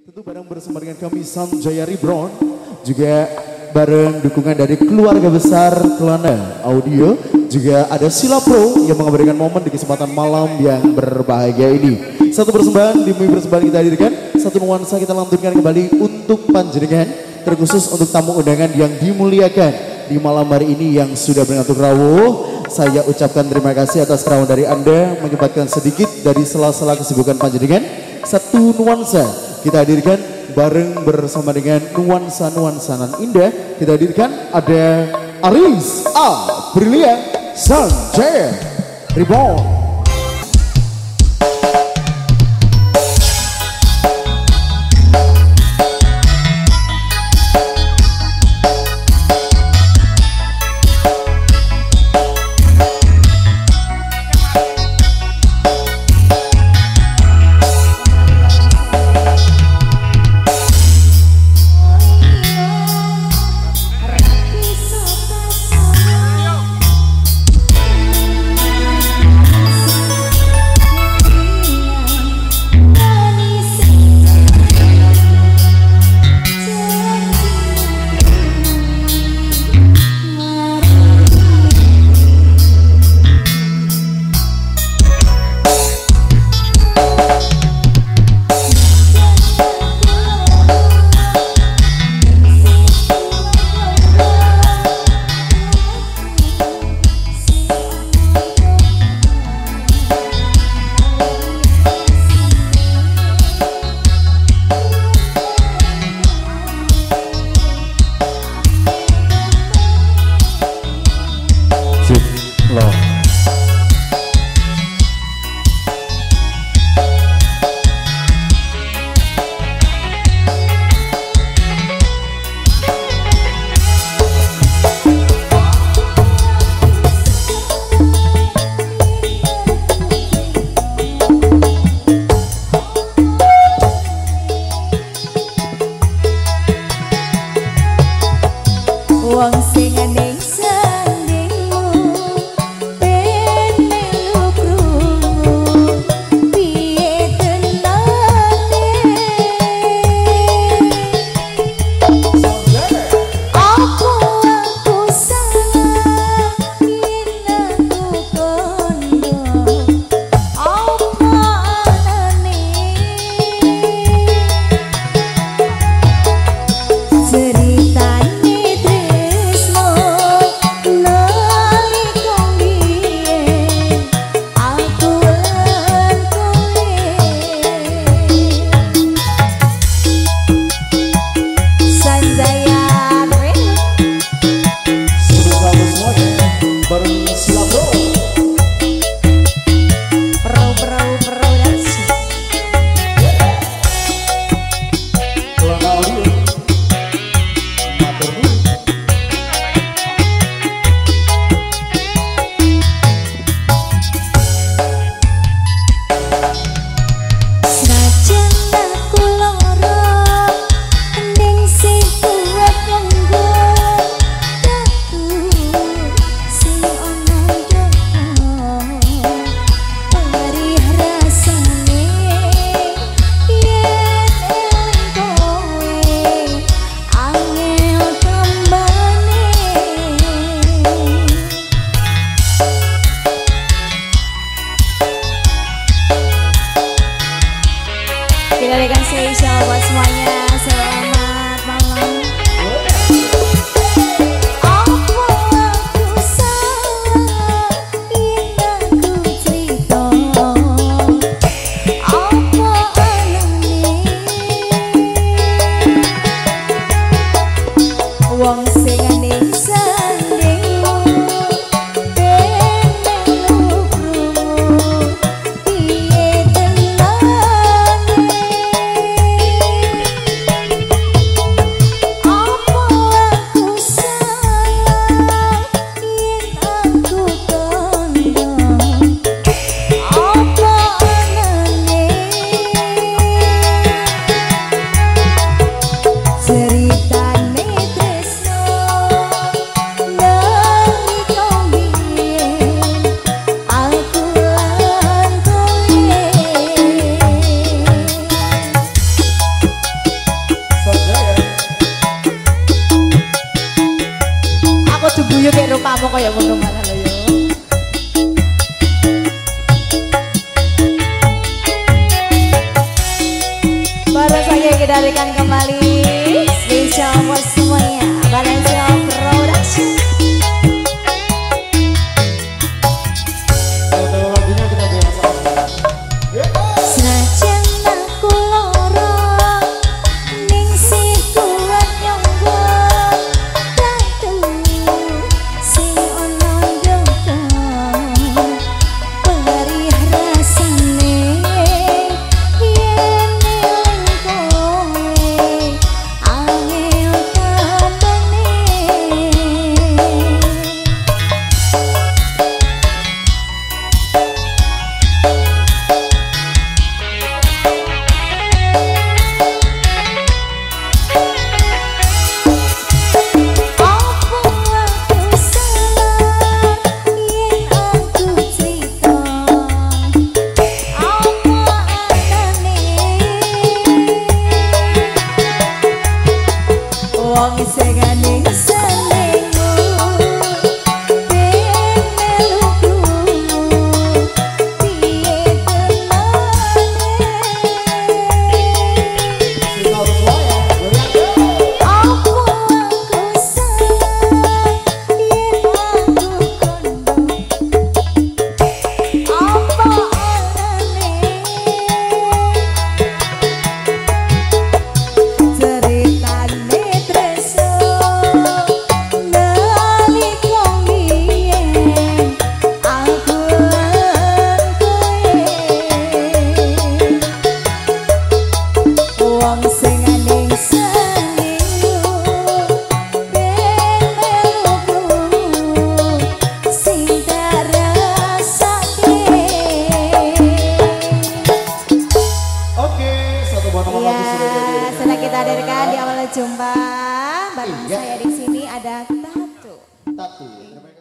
Tentu bareng bersama dengan kami Sanjaya Reborn, juga bareng dukungan dari keluarga besar Kelana Audio, juga ada Sila Pro yang mengabadikan momen di kesempatan malam yang berbahagia ini. Satu persembahan demi persembahan kita hadirkan, satu nuansa kita lantunkan kembali untuk panjenengan, terkhusus untuk tamu undangan yang dimuliakan di malam hari ini yang sudah mengatur rawuh. Saya ucapkan terima kasih atas kerawan dari Anda menyempatkan sedikit dari sela-sela kesibukan panjenengan. Satu nuansa kita hadirkan bareng bersama dengan nuansa-nuansa nan indah. Kita hadirkan ada Aris Aprilia Sanjaya Reborn. Ceritane tresno kayak ngono malah lho yo. Baru saja kita berikan kembali spesial buat semuanya Valencia Production. Senajan aku lara ning si kuat nyonggo dadu sing ono ndoko perih rasane yen eling kowe angel kabane. Wong segane senengmu ben meluku piye temane aku sayang yen aku kondo apa anane ceritane wong sing aning senengmu ben meluku sing terasake. Oke, satu buah nomor Ya, lagu sudah jadi. sudah kita hadirkan di awal jumpa. Bareng saya di sini ada Tatu. Tatu.